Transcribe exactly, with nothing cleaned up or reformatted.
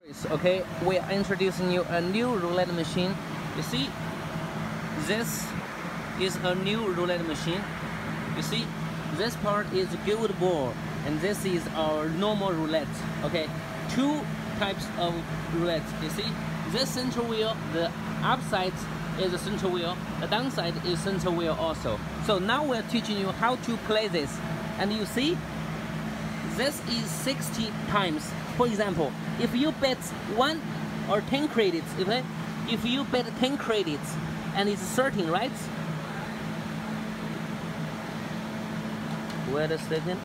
Okay, we are introducing you a new roulette machine. You see, this is a new roulette machine. You see, this part is gold ball, and this is our normal roulette. Okay, two types of roulette. You see, this center wheel, the upside is the center wheel, the downside is center wheel also. So now we're teaching you how to play this, and you see, this is sixty times. For example, if you bet one or ten credits, okay? If you bet ten credits and it's thirteen, right? Wait a second.